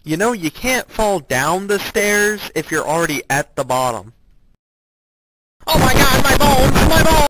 You know, you can't fall down the stairs if you're already at the bottom.